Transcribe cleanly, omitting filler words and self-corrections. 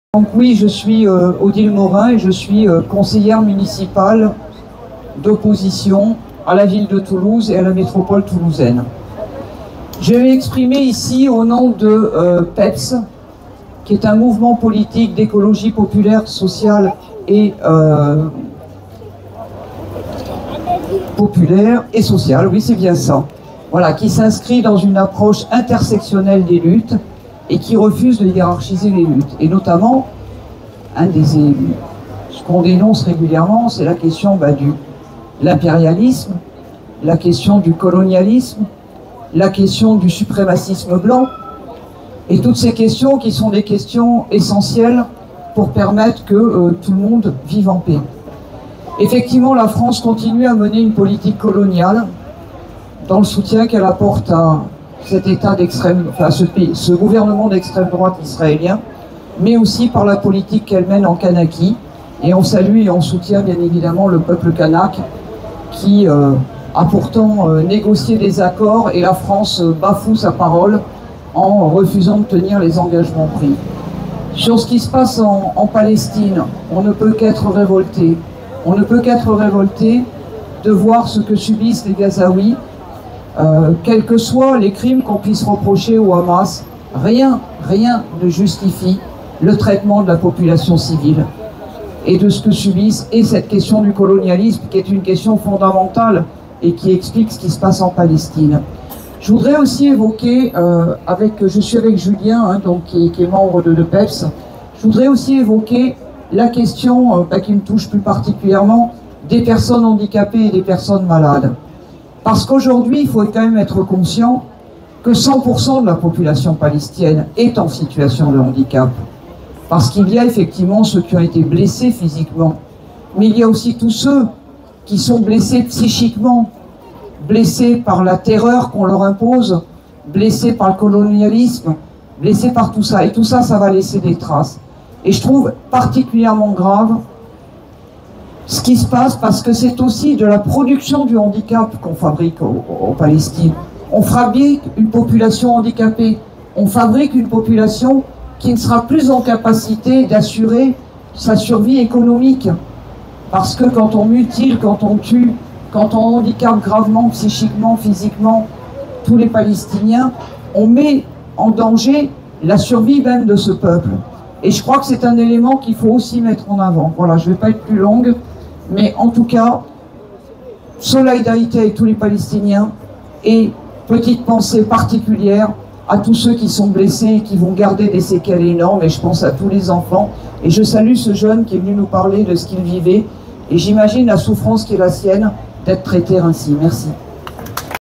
Donc oui, je suis Odile Morin et je suis conseillère municipale d'opposition à la ville de Toulouse et à la métropole toulousaine. Je vais m'exprimer ici au nom de PEPS, qui est un mouvement politique d'écologie populaire, sociale et sociale, oui c'est bien ça. Voilà, qui s'inscrit dans une approche intersectionnelle des luttes et qui refuse de hiérarchiser les luttes. Et notamment, ce qu'on dénonce régulièrement, c'est la question de l'impérialisme, la question du colonialisme, la question du suprémacisme blanc, et toutes ces questions qui sont des questions essentielles pour permettre que tout le monde vive en paix. Effectivement, la France continue à mener une politique coloniale dans le soutien qu'elle apporte à cet État ce gouvernement d'extrême droite israélien, mais aussi par la politique qu'elle mène en Kanaki. Et on salue et on soutient bien évidemment le peuple kanak qui a pourtant négocié des accords, et la France bafoue sa parole en refusant de tenir les engagements pris. Sur ce qui se passe en Palestine, on ne peut qu'être révolté. On ne peut qu'être révolté de voir ce que subissent les Gazaouis. Quels que soient les crimes qu'on puisse reprocher au Hamas, rien ne justifie le traitement de la population civile et de ce que subissent, et cette question du colonialisme qui est une question fondamentale et qui explique ce qui se passe en Palestine. Je voudrais aussi évoquer, je suis avec Julien, qui est membre de PEPS, je voudrais aussi évoquer la question qui me touche plus particulièrement des personnes handicapées et des personnes malades. Parce qu'aujourd'hui, il faut quand même être conscient que 100% de la population palestinienne est en situation de handicap. Parce qu'il y a effectivement ceux qui ont été blessés physiquement, mais il y a aussi tous ceux qui sont blessés psychiquement, blessés par la terreur qu'on leur impose, blessés par le colonialisme, blessés par tout ça. Et tout ça, ça va laisser des traces. Et je trouve particulièrement grave ce qui se passe, parce que c'est aussi de la production du handicap qu'on fabrique en Palestine. On fabrique une population handicapée, on fabrique une population qui ne sera plus en capacité d'assurer sa survie économique. Parce que quand on mutile, quand on tue, quand on handicape gravement, psychiquement, physiquement, tous les Palestiniens, on met en danger la survie même de ce peuple. Et je crois que c'est un élément qu'il faut aussi mettre en avant. Voilà, je ne vais pas être plus longue, mais en tout cas, solidarité avec tous les Palestiniens, et petite pensée particulière à tous ceux qui sont blessés et qui vont garder des séquelles énormes, et je pense à tous les enfants. Et je salue ce jeune qui est venu nous parler de ce qu'il vivait, et j'imagine la souffrance qui est la sienne d'être traité ainsi. Merci.